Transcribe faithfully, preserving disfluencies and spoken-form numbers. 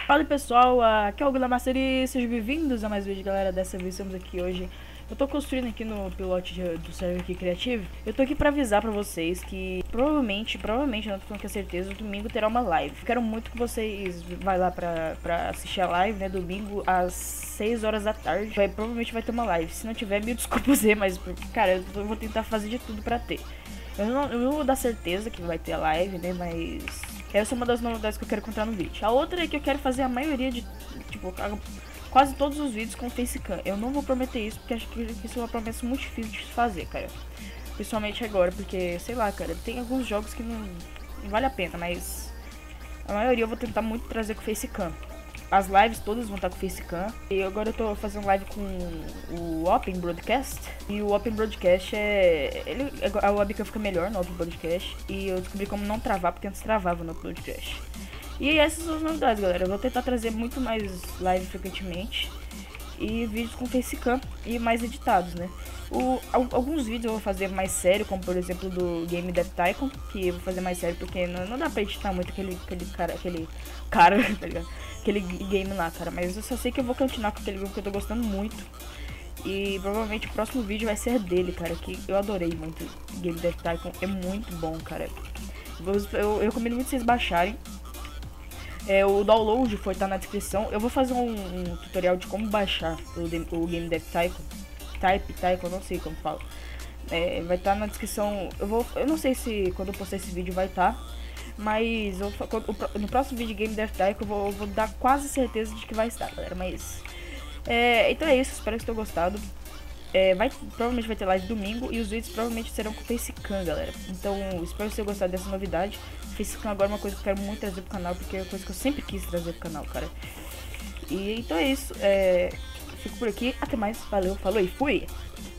Fala pessoal, aqui é o Glamaceri e sejam bem-vindos a mais um vídeo, galera. Dessa vez estamos aqui hoje. Eu tô construindo aqui no pilote de, do server aqui criativo. Eu tô aqui pra avisar pra vocês que provavelmente, provavelmente, não tô falando com certeza, domingo terá uma live. Quero muito que vocês vá lá pra, pra assistir a live, né, domingo às seis horas da tarde. Vai, provavelmente vai ter uma live. Se não tiver, me desculpa dizer, mas, cara, eu vou tentar fazer de tudo pra ter. Eu não, eu não vou dar certeza que vai ter a live, né, mas essa é uma das novidades que eu quero contar no vídeo. A outra é que eu quero fazer a maioria de, tipo, quase todos os vídeos com facecam. Eu não vou prometer isso, porque acho que isso é uma promessa muito difícil de fazer, cara. Principalmente agora, porque, sei lá, cara, tem alguns jogos que não, não vale a pena, mas a maioria eu vou tentar muito trazer com facecam. As lives todas vão estar com facecam. E agora eu tô fazendo live com o Open Broadcast. E o Open Broadcast é... Ele, a webcam fica melhor no Open Broadcast. E eu descobri como não travar, porque antes travava no Open Broadcast. E essas são as novidades, galera. Eu vou tentar trazer muito mais live frequentemente. E vídeos com facecam e mais editados, né? O, alguns vídeos eu vou fazer mais sério, como por exemplo do Game Dev Tycoon, que eu vou fazer mais sério porque não, não dá pra editar muito aquele, aquele cara, aquele cara, tá ligado? Aquele game lá, cara, mas eu só sei que eu vou continuar com aquele game que eu tô gostando muito. E provavelmente o próximo vídeo vai ser dele, cara, que eu adorei muito. Game Dev Tycoon é muito bom, cara. Eu, eu, eu recomendo muito vocês baixarem. É, o download foi estar tá na descrição. Eu vou fazer um, um tutorial de como baixar o, o Game Dev Tycoon. Type, Tycoon, não sei como fala. É, vai estar tá na descrição. Eu vou, eu não sei se quando eu postar esse vídeo vai estar. Tá, mas eu, no próximo vídeo de Game Dev Tycoon eu vou, eu vou dar quase certeza de que vai estar, galera. Mas é, então é isso, espero que vocês tenham gostado. É, vai, provavelmente vai ter live domingo e os vídeos provavelmente serão com facecam, galera. Então espero que vocês tenham gostado dessa novidade. Facecam agora é uma coisa que eu quero muito trazer pro canal, porque é uma coisa que eu sempre quis trazer pro canal, cara. E então é isso, é, fico por aqui, até mais, valeu, falou e fui!